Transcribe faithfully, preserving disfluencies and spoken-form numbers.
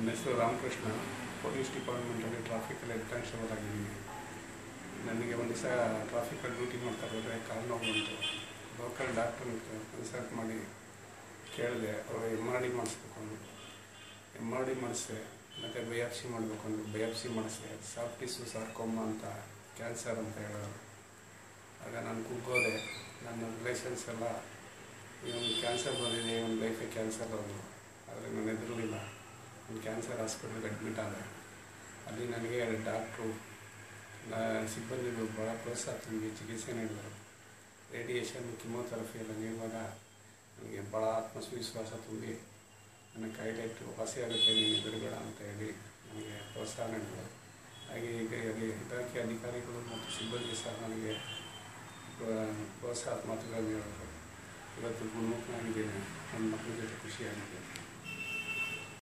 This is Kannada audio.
ನನ್ನ ಹೆಸರು ರಾಮಕೃಷ್ಣ. ಪೊಲೀಸ್ ಡಿಪಾರ್ಟ್ಮೆಂಟಲ್ಲಿ ಟ್ರಾಫಿಕಲ್ಲಿ ಹೆಡ್ ಕಾನ್ಸ್ಟೇಬಲ್ ಆಗಿದ್ದೀನಿ. ನನಗೆ ಒಂದು ದಿವಸ ಟ್ರಾಫಿಕಲ್ಲಿ ಡ್ಯೂಟಿ ಮಾಡ್ತಾ ಇರೋದ್ರೆ ಕಾಲು ನೋವು ಬಂತು. ಲೋಕಲ್ ಡಾಕ್ಟ್ರನ್ನ ಕನ್ಸಲ್ಟ್ ಮಾಡಿ ಕೇಳಿದೆ, ಅವರು ಎಮ್ ಆರ್ ಡಿ ಮಾಡಿಸ್ಬೇಕು ಅಂದರು. ಎಮ್ ಆರ್ ಡಿ ಮಾಡಿಸಿದೆ. ಮತ್ತು ಬಯಾಪ್ಸಿ ಮಾಡಬೇಕು ಅಂದರು. ಬಯಾಪ್ಸಿ ಮಾಡಿಸಿದೆ. ಸಾಫ್ಟ್ ಟಿಶ್ಯೂ ಸಾರ್ಕೋಮ ಅಂತ, ಕ್ಯಾನ್ಸರ್ ಅಂತ ಹೇಳೋರು. ಆಗ ನಾನು ಕುಗ್ಗೋದೆ. ನನ್ನ ರಿಲೇಷನ್ಸ್ ಎಲ್ಲ ಇವನು ಕ್ಯಾನ್ಸರ್ ಬಂದಿದೆ, ಇವನ ಲೈಫೇ ಕ್ಯಾನ್ಸರ್ ಅವರು. ಆದರೆ ನಾನು ಎದುರಲಿಲ್ಲ. ಒಂದು ಕ್ಯಾನ್ಸರ್ ಹಾಸ್ಪಿಟ್ಲಿಗೆ ಅಡ್ಮಿಟ್ ಆದೆ. ಅಲ್ಲಿ ನನಗೆ ಡಾಕ್ಟ್ರು ಸಿಬ್ಬಂದಿಗಳು ಭಾಳ ಪ್ರೋತ್ಸಾಹ ತುಂಬಿ ಚಿಕಿತ್ಸೆ ನೀಡಿದರು. ರೇಡಿಯೇಷನ್ ಕಿಮೋಥೆರಪಿ ಎಲ್ಲ ನೀಡುವಾಗ ನನಗೆ ಭಾಳ ಆತ್ಮವಿಶ್ವಾಸ ತುಂಬಿ ನನ್ನ ಕಾಯಿಲೆ ಇಟ್ಟು ವಾಸಿಯಾಗುತ್ತೆ, ನೀನು ಎದುರುಬೇಡ ಅಂತ ಹೇಳಿ ನನಗೆ ಪ್ರೋತ್ಸಾಹ ನೀಡಿದರು. ಹಾಗೆ ಈಗ ಇಲಾಖೆ ಅಧಿಕಾರಿಗಳು ಮತ್ತು ಸಿಬ್ಬಂದಿ ಸಹ ನನಗೆ ಪ್ರೋತ್ಸಾಹ ಮಾತುಗಳನ್ನು ಹೇಳಿದರು. ಇವತ್ತು ಗುಣಮುಖನಾಗಿದ್ದೇನೆ. ನನ್ನ ಮಕ್ಕಳ ಜೊತೆ ಖುಷಿಯಾಗಿದ್ದೇನೆ.